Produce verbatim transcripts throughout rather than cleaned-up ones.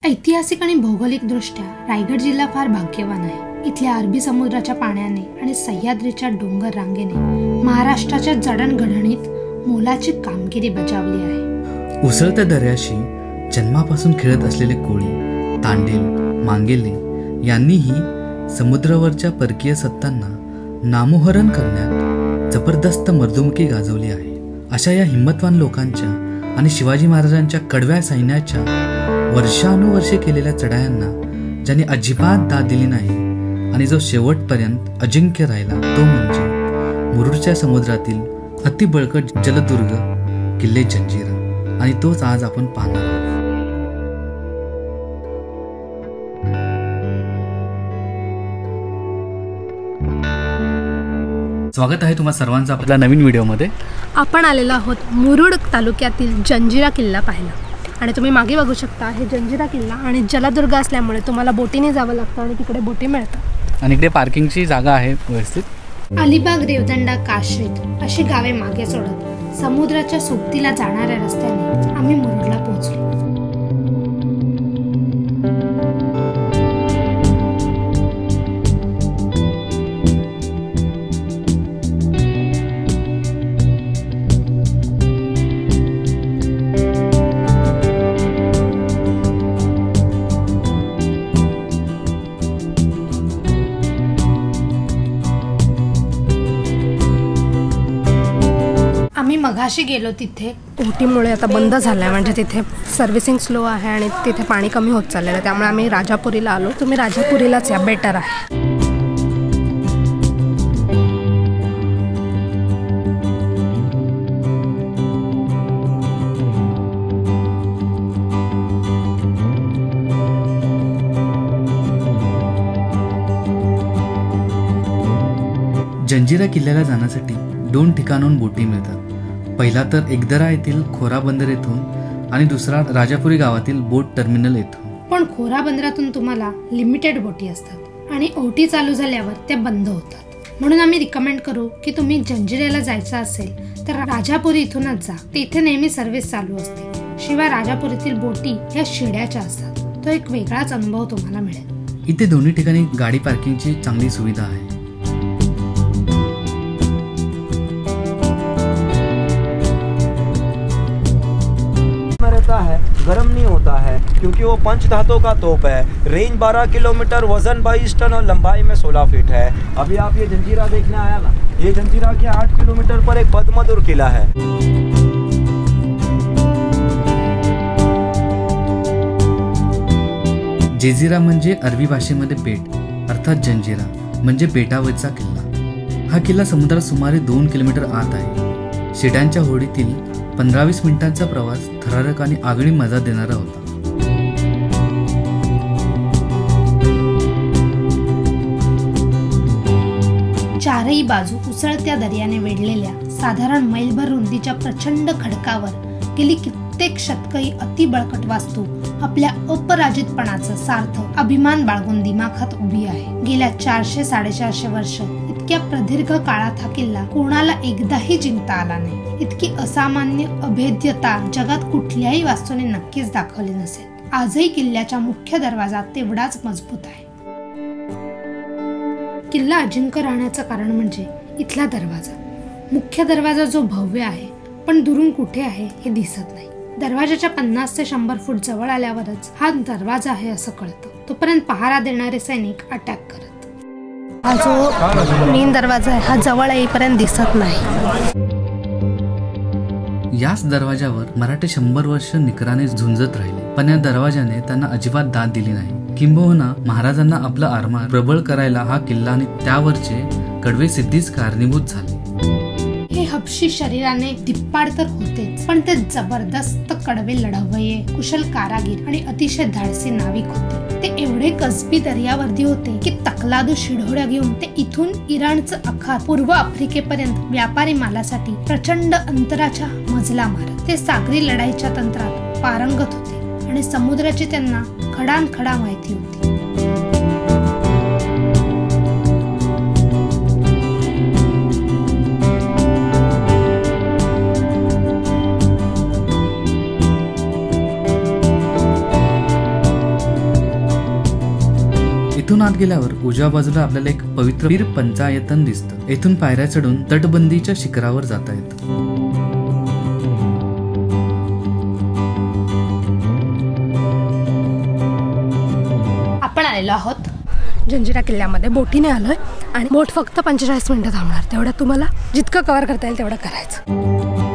ऐतिहासिक आणि भौगोलिक दृष्ट्या रायगड जिल्हा फार भाग्यवान आहे। इथल्या अरबी समुद्राच्या पाण्याने आणि सह्याद्रीच्या डोंगर रांगेने महाराष्ट्राच्या जडणघडणीत मोलाची कामगिरी बजावली आहे। उसळत्या दर्याशी जन्मापासून खेळत असलेले कोळी, तांडेल, मांगेले यांनीही समुद्रावरच्या परकीय सत्तांना नामोहरण करण्यात जबरदस्त मर्दुमकी गाजवली आहे। अशा या हिम्मतवान लोकांच्या आणि शिवाजी महाराजांच्या कडव्या सैन्याच्या वर्षानुवर्षे केलेल्या चढायांना ज्यांनी अजिबात दाद दिली नाही आणि जो शेवटपर्यंत अजिंक्य राहिला तो म्हणजे मुरुडच्या समुद्रातील अतिबळकट जलदुर्ग किल्ले जंजिरा, आणि तोच आज आपण पाहणार आहोत। स्वागत आहे तुम्हा सर्वांचं आपल्या नवीन व्हिडिओमध्ये। आपण आलेलो आहोत मुरुड तालुक्यातील जंजिरा किल्ला पाहायला, आणि तुम्ही मागे बघू शकता हे जंजिरा किल्ला आणि जलदुर्ग असल्यामुळे तुम्हाला बोटीने जावं लागतं आणि तिकडे बोटी मिळतात आणि इकडे पार्किंगची जागा आहे व्यवस्थित। अलिबाग, रेवदंडा, काश्रीत अशी गावे मागे सोडत समुद्राच्या सोबतीला जाणाऱ्या रस्त्याने आम्ही मुरुडला पोहोचलो। आम्ही मघाशी गेलो तिथे ओटीमुळे आता बंद झालं आहे, म्हणजे तिथे सर्व्हिसिंग स्लो आहे आणि तिथे पाणी कमी होत चाललेलं आहे, त्यामुळे आम्ही राजापुरीला आलो। तुम्ही राजापुरीलाच या, बेटर आहे। जंजिरा किल्ल्याला जाण्यासाठी दोन ठिकाणून बोटी मिळतात। पहिला तर एकदरा येथील खोरा बंदर येथून आणि दुसरा राजापुरी गावातील बोट टर्मिनल येथून। पण खोरा बंदरातून तुम्हाला लिमिटेड बोटी असतात आणि ओटी चालू झाल्यावर त्या बंद होतात, म्हणून आम्ही रिकमेंड करू की तुम्ही जंजिऱ्याला जायचं असेल तर राजापुरी इथूनच जा, तिथे नेहमी सर्व्हिस चालू असते। शिवाय राजापुरीतील बोटी ह्या शिड्याच्या असतात, तो एक वेगळाच अनुभव तुम्हाला मिळेल। इथे दोन्ही ठिकाणी गाडी पार्किंगची चांगली सुविधा आहे। है गर्म नहीं होता है क्योंकि वो पंच धातु का तोप है। रेंज बारह किलोमीटर, वजन बाईस टन और लंबाई में सोलह फीट है। अभी आप ये जंजीरा देखने आया ना, ये जंजीरा के आठ किलोमीटर पर एक बदमधुर किला है। जेजिरा म्हणजे अरबी भाषेमध्ये बेट अर्थात जंजिरा म्हणजे बेटावरचा किल्ला। हा किल्ला समुद्रात सुमारे दोन किलोमीटर आत आहे। शिड्यांच्या होडीतील पंधरा वीस मिनिटांचा प्रवास थरारक आणि आगळी मजा देणारा होता। चारही बाजू उसळत्या दर्याने वेढलेल्या साधारण मैलभर रुंदीच्या प्रचंड खडकावर गेली कित्येक शतकही अतिबळकट वास्तू आपल्या अपराजितपणाचं सार्थ अभिमान बाळगून दिमाखात उभी आहे। गेल्या चारशे साडेचारशे वर्ष इतक्या प्रदीर्घ काळात हा किल्ला कोणाला एकदाही जिंकता आला नाही। इतकी असामान्य अभेद्यता जगात कुठल्याही वास्तूने नक्कीच दाखवली नसेल। आजही किल्ल्याच्या मुख्य दरवाजा तेवढाच मजबूत आहे। किल्ला अजिंक्य राहण्याचं कारण म्हणजे इथला दरवाजा। मुख्य दरवाजा जो भव्य आहे पण दुरून कुठे आहे हे दिसत नाही। दरवाजाच्या पन्नास ते शंभर फूट जवळ आल्यावरच हा दरवाजा आहे असं कळतं। तोपर्यंत पहारा देणारे सैनिक अटॅक करत। हा जो मेन दरवाजा आहे हा जवळ येईपर्यंत दिसत नाही। याच दरवाजावर मराठे शंभर वर्ष निकराने झुंजत राहिले, पण या दरवाजाने त्यांना अजिबात दाद दिली नाही। किंबहुना महाराजांना आपला आरमार प्रबळ करायला हा किल्ला आणि त्यावरचे कडवे सिद्धीच कारणीभूत झाले। हे हबशी शरीराने धिप्पाड तर होतेच, पण ते जबरदस्त कडवे लढवय्ये, कुशल कारागीर आणि अतिशय धाडसी नाविक होते। ते एवढे कसबी दर्यावर्दी होते की तकलादू शिढोड्या घेऊन ते इथून इराणचं आखात पूर्व आफ्रिकेपर्यंत व्यापारी मालासाठी प्रचंड अंतराच्या मजला मारत ते सागरी लढाईच्या तंत्रात पारंगत होते आणि समुद्राची त्यांना खडानखडा माहिती होती। इथून आत गेल्यावर उजव्या बाजूला आपल्याला एक पवित्र पीर पंचायतन दिसतं. येथून पायऱ्या चढून तटबंदीच्या शिखरावर जाता येतं. आपण आलेलो आहोत जंजिरा किल्ल्यामध्ये. बोटीने आलोय आणि बोट फक्त पंचेचाळीस मिनिटं थांबणार. तेवढ्यात तुम्हाला जितकं कव्हर करता येईल तेवढं करायचं.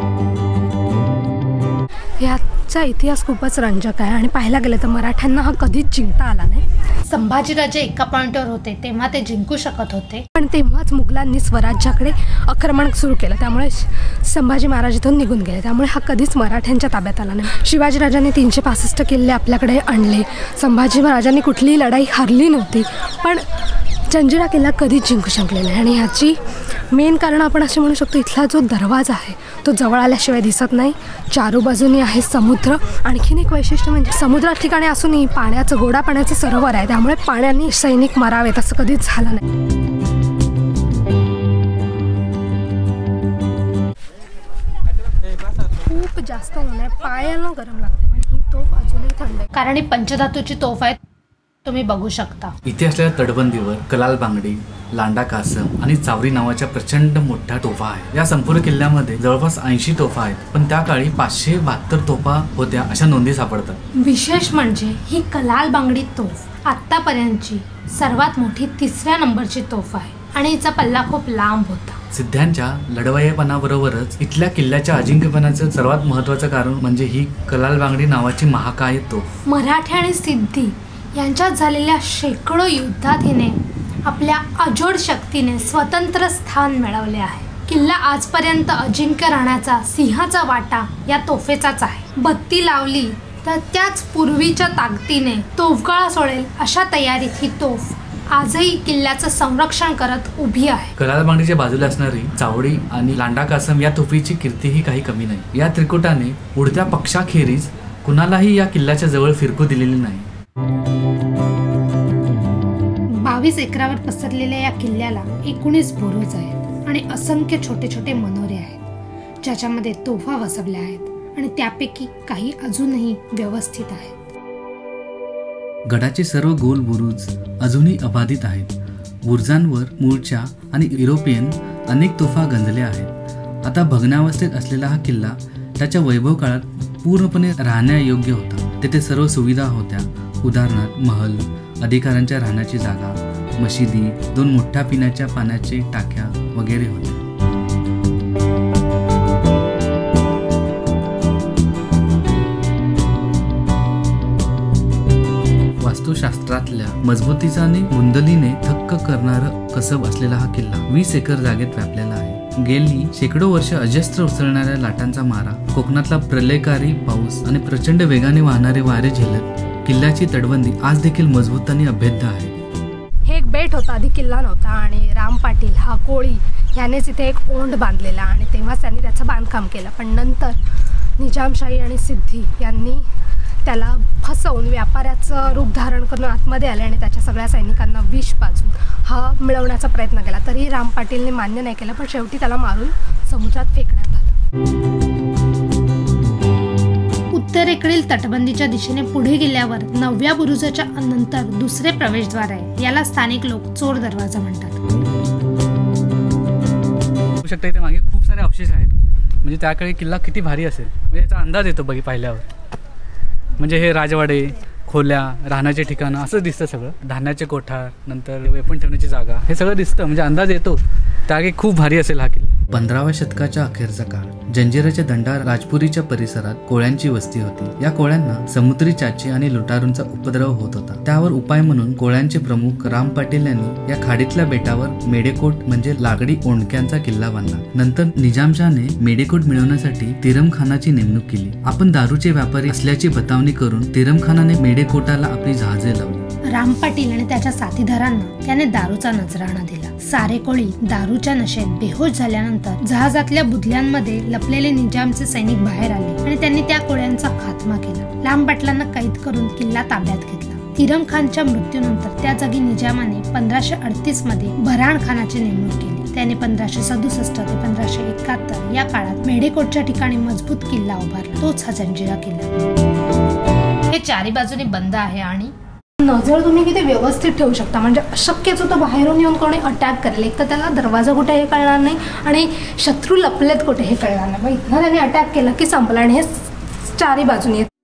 याचा इतिहास खूपच रंजक आहे आणि पाहायला गेलं तर मराठ्यांना हा कधीच जिंकता आला नाही. संभाजीराजे एका पॉइंटवर होते तेव्हा ते जिंकू शकत होते, पण तेव्हाच मुघलांनी स्वराज्याकडे आक्रमण सुरू केलं. त्यामुळे संभाजी महाराज इथून निघून गेले. त्यामुळे हा कधीच मराठ्यांच्या ताब्यात आला नाही. शिवाजीराजांनी तीनशे पासष्ट किल्ले आपल्याकडे आणले. संभाजी महाराजांनी कुठलीही लढाई हरली नव्हती, पण जंजिरा किल्ला कधीच जिंकू शकले नाही. आणि ह्याची मेन कारण आपण असे म्हणू शकतो, इथला जो दरवाजा आहे तो जवळ आल्याशिवाय दिसत नाही. चारू बाजूनी आहे समुद्र. आणखीन एक वैशिष्ट्य म्हणजे समुद्रा ठिकाणी असूनही पाण्याचं गोडा पाण्याचं सरोवर आहे. त्यामुळे पाण्याने सैनिक मरावेत असं कधीच झालं नाही. खूप जास्त ऊन आहे, पायाला गरम लागते, पण ही तोफ अजूनही थंड आहे कारण ही पंचधातूची तोफ आहे. तुम्ही बघू शकता इथे असलेल्या तटबंदीवर कलाल बांगडी, लांडा कासम आणि चावरी नावाच्या प्रचंड मोठ्या तोफा आहेत. या संपूर्ण किल्ल्यामध्ये जवळपास ऐंशी तोफा आहेत, पण त्या काळी पाचशे बहात्तर तोफा होत्या अशा नोंदी सापडतात. विशेष म्हणजे ही कलाल बांगडी तोफ आतापर्यंतची सर्वात मोठी तिसऱ्या नंबरची तोफ आहे आणि हिचा पल्ला खूप लांब होता. सिद्ध्यांच्या लढवय्येपणाबरोबरच इथल्या किल्ल्याच्या अजिंक्यपणाचं सर्वात महत्त्वाचं कारण म्हणजे ही कलाल बांगडी नावाची महाकाय तोफ. मराठी आणि सिद्धी यांच्यात झालेल्या शेकडो युद्धात हिने आपल्या अजोड शक्तीने स्वतंत्र स्थान मिळवले आहे. किल्ला आजपर्यंत अजिंक्य राहण्याचा सिंहाचा वाटा या तोफेचाच आहे. बत्ती लावली तर त्याच पूर्वीच्या ताकदीने तोफगोळा सोडेल अशा तयारीत ही तोफ आजही किल्ल्याचं संरक्षण करत उभी आहे. कलाल बांगडीच्या बाजूला असणारी चावडी आणि लांडा कासम या तोफीची कीर्तीही काही कमी नाही. या त्रिकुटाने उडत्या पक्षाखेरीज कुणालाही या किल्ल्याच्या जवळ फिरकू दिलेली नाही. बावीस एकरावर पसरलेल्या या किल्ल्याला एकोणीस बुरुज आहेत आणि असंख्य छोटे छोटे मनोरे आहेत ज्याच्यामध्ये तोफा वसवल्या आहेत आणि त्यापैकी काही अजूनही व्यवस्थित आहेत. गडाचे सर्व गोल बुरुज अजूनही अबाधित आहेत. बुरुजांवर मूळच्या आणि युरोपियन अनेक तोफा गंजल्या आहेत. आता भग्नावस्थेत असलेला हा किल्ला त्याच्या वैभव काळात पूर्णपणे राहण्यायोग्य होता. तेथे सर्व सुविधा होत्या. उदाहरणार्थ महल, अधिकाऱ्यांच्या राहण्याची जागा, मशिदी, दोन मोठ्या पिण्याच्या पाण्याचे टाक्या वगैरे होत्या. वास्तुशास्त्रातल्या मजबूतीचा आणि गुंदलीने थक्क करणारं कसब असलेला हा किल्ला वीस एकर जागेत व्यापलेला आहे. गेली शेकडो वर्ष अजस्त्र उसळणाऱ्या लाटांचा मारा, कोकणातला प्रलयकारी पाऊस आणि प्रचंड वेगाने वाहणारे वारे झेलत किल्ल्याची तटबंदी आज देखील मजबूत आणि अभेद्य आहे. हे एक बेट होता, आधी किल्ला नव्हता आणि राम पाटील हा कोळी यानेच इथे एक ओंड बांधलेला आणि तेव्हाच त्यांनी त्याचं बांधकाम केलं. पण नंतर निजामशाही आणि सिद्धी यांनी त्याला फसवून व्यापाऱ्याचं रूप धारण करून आतमध्ये आले आणि त्याच्या सगळ्या सैनिकांना विष पाजून हा मिळवण्याचा प्रयत्न केला. तरी राम पाटीलने मान्य नाही केलं, पण शेवटी त्याला मारून समुद्रात फेकण्यात आलं. उत्तरेकडील तटबंदीच्या दिशेने पुढे गेल्यावर नवव्या बुरुजाच्या नंतर दुसरे प्रवेशद्वार आहे. याला स्थानिक लोक चोर दरवाजा म्हणतात. बघू शकता इथे मागे खूप सारे अवशेष आहेत. म्हणजे त्याकडे किल्ला किती भारी असेल म्हणजे याचा अंदाज येतो बघी पाहिल्यावर. म्हणजे हे राजवाडे, खोल्या, राहण्याचे ठिकाणं असं दिसतं सगळं. धान्याचे कोठार, नंतर वेपण ठेवण्याची जागा, हे सगळं दिसतं. म्हणजे अंदाज येतो त्यागे खूप भारी असेल हा किल्ला. पंधराव्या शतकाच्या अखेरचा काळ. जंजिराच्या दंडा राजपुरीच्या परिसरात कोळ्यांची वस्ती होती. या कोळ्यांना समुद्री चाची आणि लुटारूंचा उपद्रव होत होता. त्यावर उपाय म्हणून कोळ्यांचे प्रमुख राम पाटील यांनी या खाडीतल्या बेटावर मेडेकोट म्हणजे लागडी ओंडक्यांचा किल्ला बांधला. नंतर निजामशाहने मेडेकोट मिळवण्यासाठी तिरमखानाची नेमणूक केली. आपण दारूचे व्यापारी असल्याची बतावणी करून तिरमखानाने मेडेकोटाला आपली जहाजे लावली. राम पाटील आणि त्याच्या साथीदारांना त्याने दारूचा नजराणा दिला. सारे कोळी दारूच्या नशेत बेहोश झाल्यानंतर जहाजातल्या बुदल्यांमध्ये लपलेले निजामचे सैनिक बाहेर आले आणि त्यांनी त्या कोळ्यांचा खात्मा केला. राम पाटलांना कैद करून किल्ला ताब्यात घेतला. तिरम खानच्या मृत्यूनंतर त्या जागी निजामाने पंधराशे अडतीस मध्ये भराण खानाची नेमणूक केली. त्याने पंधराशे सदुसष्ट ते पंधराशे एकाहत्तर या काळात मेडेकोटच्या ठिकाणी मजबूत किल्ला उभारला. तोच हा जंजिरा किल्ला. हे चारी बाजूने बंद आहे आणि नजर तुम्ही किती व्यवस्थित ठेवू शकता, म्हणजे शक्यच होतं बाहेरून येऊन कोणी अटॅक करेल. एक तर त्याला दरवाजा कुठे हे कळणार नाही आणि शत्रू लपलेत कुठे हे कळणार नाही. मग इथनं त्याने अटॅक केला की संपलं आणि हे चारी बाजूने येत.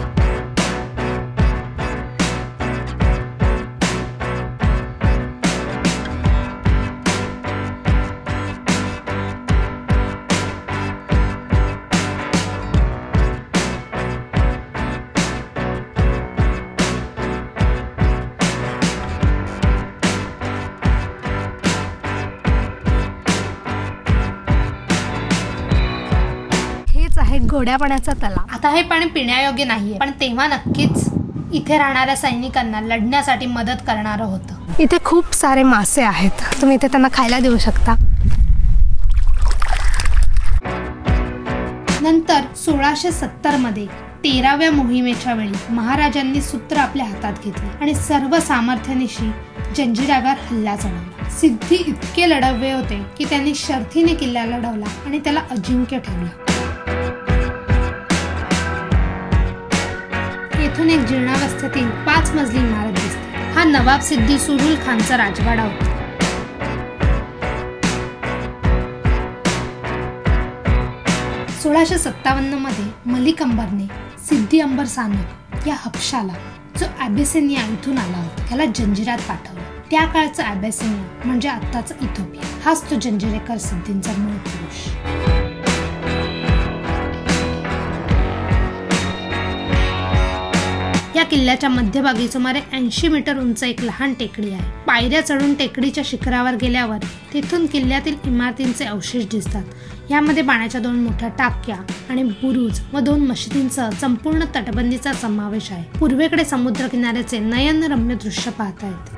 आहे गोड्या पाण्याचा तलाव. आता हे पाणी पिण्यायोग्य नाहीये, पण तेव्हा नक्कीच इथे राहणाऱ्या सैनिकांना लढण्यासाठी मदत करणारं होतं. इथे खूप सारे मासे आहेत, तुम्ही इथे त्यांना खायला देऊ शकता. नंतर सोळाशे सत्तर मध्ये तेराव्या मोहिमेच्या वेळी महाराजांनी सूत्र आपल्या हातात घेतले आणि सर्व सामर्थ्यानिशी जंजिरावर हल्ला चढवला. सिद्धी इतके लढववे होते की त्यांनी शर्थीने किल्ला लढवला आणि त्याला अजिंक्य ठेवला. येथून एक जीर्णावस्थेतील पाच मजली इमारत दिसते. हा नवाब सिद्दी सुरुल खानचा राजवाडा होता. सोळाशे सत्तावन्न मध्ये मलिक अंबरने सिद्दी अंबर सानप या हबशाला, जो ॲबेसिनिया इथून आला होता, त्याला जंजिरात पाठवलं. त्या काळचं ॲबेसिनिया म्हणजे आत्ताचं इथिओपिया. हाच तो जंजिरेकर सिद्धींचा मूळ पुरुष. या किल्ल्याच्या मध्यभागी सुमारे ऐंशी मीटर उंच एक लहान टेकडी आहे. पायऱ्या चढून टेकडीच्या शिखरावर गेल्यावर तेथून किल्ल्यातील इमारतींचे अवशेष दिसतात. यामध्ये पाण्याच्या दोन मोठ्या टाक्या आणि बुरुज व दोन मशिदींसह संपूर्ण तटबंदीचा समावेश आहे. पूर्वेकडे समुद्र किनाऱ्याचे नयनरम्य दृश्य पाहता येते.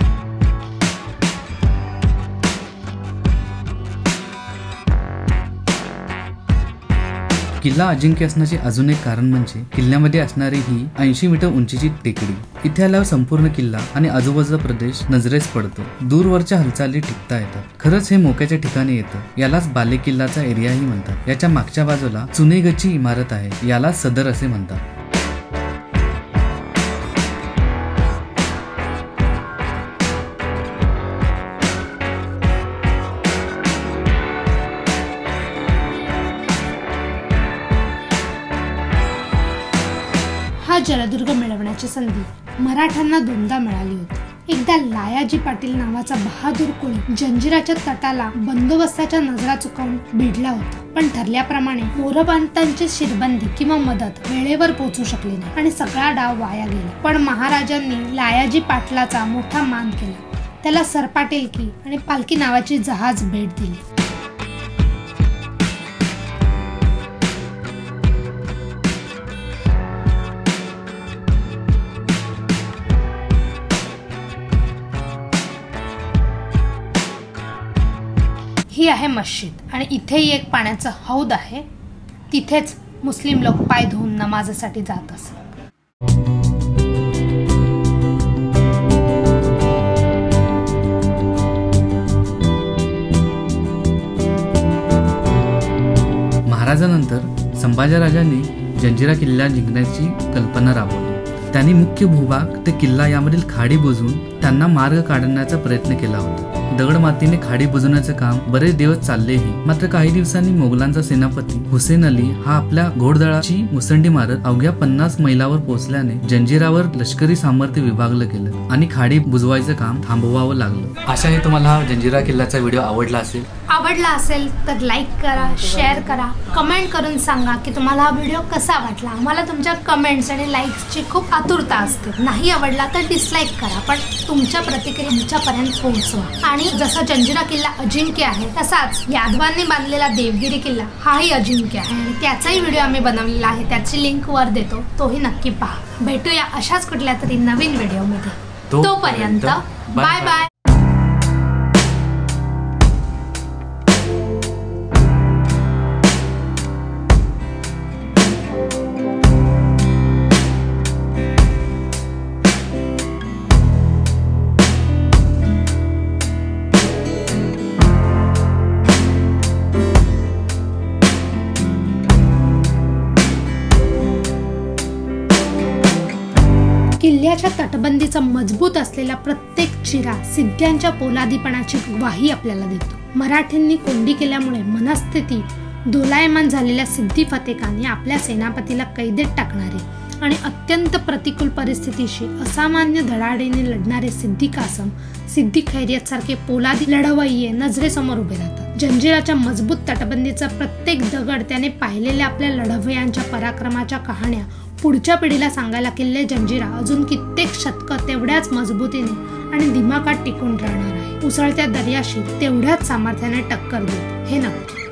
किल्ला अजिंक्य असण्याचे अजून एक कारण म्हणजे किल्ल्यामध्ये असणारी ही ऐंशी मीटर उंचीची टेकडी. इथे आल्यावर संपूर्ण किल्ला आणि आजूबाजूचा प्रदेश नजरेस पडतो. दूरवरच्या हालचाली टिकता येतात. खरंच हे मोक्याच्या ठिकाणी येतं. यालाच बाले किल्लाचा एरियाही म्हणतात. याच्या मागच्या बाजूला चुनेगची इमारत आहे, याला सदर असे म्हणतात. हा जलदुर्ग मिळवण्याची संधी मराठ्यांना दोनदा मिळाली होती. एकदा लायाजी पाटील नावाचा बहादूर कोळी जंजिराच्या तटाला बंदोबस्ताच्या नजरा चुकवून भिडला होता, पण ठरल्याप्रमाणे मोरपंतांची शिरबंदी किंवा मदत वेळेवर पोहोचू शकली नाही आणि सगळा डाव वाया गेला. पण महाराजांनी लायाजी पाटलाचा मोठा मान केला. त्याला सरपाटेलकी आणि पालखी नावाची जहाज भेट दिली. ही आहे मस्जिद आणि इथेही एक पाण्याचं हौद आहे. तिथेच मुस्लिम लोक पाय धुवून नमाजसाठी जात असत. महाराजानंतर संभाजीराजांनी जंजिरा किल्ला जिंकण्याची कल्पना राबवली. त्यांनी मुख्य भूभाग ते किल्ला यामधील खाडी बुजवून त्यांना मार्ग काढण्याचा प्रयत्न केला होता. दगडमातीने खाडी बुजवण्याचे काम बरेच दिवस चाललेही. मात्र काही दिवसांनी मोगलांचा सेनापती हुसेन अली हा आपल्या घोडदळाची मुसंडी मारत अवघ्या पन्नास मैलावर पोहोचल्याने जंजिरावर लष्करी सामर्थ्य विभागलं गेलं आणि खाडी बुजवायचं काम थांबवावं लागलं. अशा हे तुम्हाला हा जंजिरा किल्ल्याचा व्हिडिओ आवडला असेल आवडला असेल तर लाईक करा, शेअर करा, कमेंट करून सांगा की तुम्हाला हा व्हिडिओ कसा वाटला. आम्हाला तुमच्या कमेंट्स आणि लाईक्सची खूप आतुरता असते. नाही आवडला तर डिसलाईक करा, पण तुमच्या प्रतिक्रिया आमच्यापर्यंत पोहोचवा. आणि जसा जंजिरा किल्ला अजिंक्य आहे तसाच यादवांनी बांधलेला देवगिरी किल्ला हाही अजिंक्य आहे आणि त्याचाही व्हिडिओ आम्ही बनवलेला आहे. त्याची लिंक वर देतो, तोही नक्की पहा. भेटूया अशाच कुठल्या तरी नवीन व्हिडिओमध्ये. तोपर्यंत बाय बाय. दर्याच्या तटबंदीचा मजबूत असलेला प्रत्येक चिरा सिद्ध्यांच्या पोलादीपणाची ग्वाही आपल्याला देतो. मराठ्यांनी कोंडी केल्यामुळे मनस्थिती दोलायमान झालेल्या सिद्धी फते खान आपल्या सेनापतीला कैदेत टाकणारे आणि अत्यंत प्रतिकूल परिस्थितीशी असामान्य धडाडीने लढणारे सिद्धी कासम, सिद्धी खैरियत सारखे पोलादी लढवय्ये नजरेसमोर उभे राहतात. जंजिराच्या मजबूत तटबंदीचा प्रत्येक दगड त्याने पाहिलेल्या आपल्या लढवय्यांच्या पराक्रमाच्या कहाण्या पुढच्या पिढीला सांगायला किल्ले जंजिरा अजून कित्येक शतकं तेवढ्याच मजबूतीने आणि दिमाखात टिकून राहणार आहे. उसळत्या दर्याशी तेवढ्याच सामर्थ्याने टक्कर देत हे नक्की.